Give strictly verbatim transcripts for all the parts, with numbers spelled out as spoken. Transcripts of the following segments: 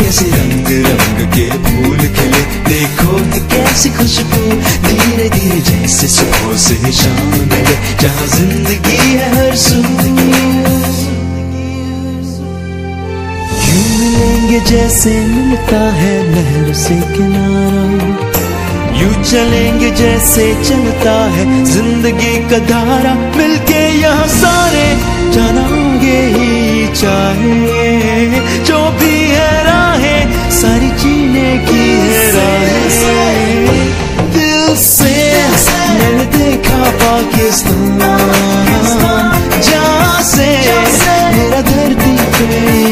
कैसे रंग रंग के फूल खिले, देखो कि कैसी खुशबू धीरे धीरे जैसे सुबह से शाम मिले, जहाँ जिंदगी है हर सू। यूं मिलेंगे जैसे मिलता है लहर से किनारा, यूं चलेंगे जैसे चलता है जिंदगी का धारा, मिलके यहाँ सारे जानेंगे ही चाहे, जो भी है राहें सारी जीने की है राहें। दिल से मैंने देखा पाकिस्तान, जहाँ से मेरा धरती पे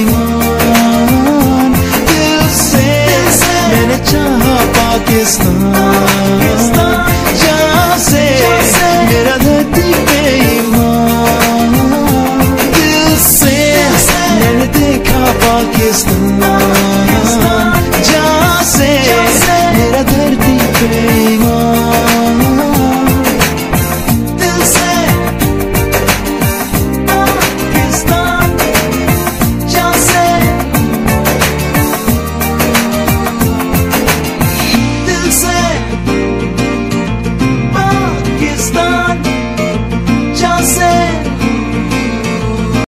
ईमान, दिल से मैंने चाहा पाकिस्तान, जहाँ से मेरा धरती पे ईमान, दिल से मैंने देखा पाकिस्तान, जहाँ से मेरा धरती पे ईमान।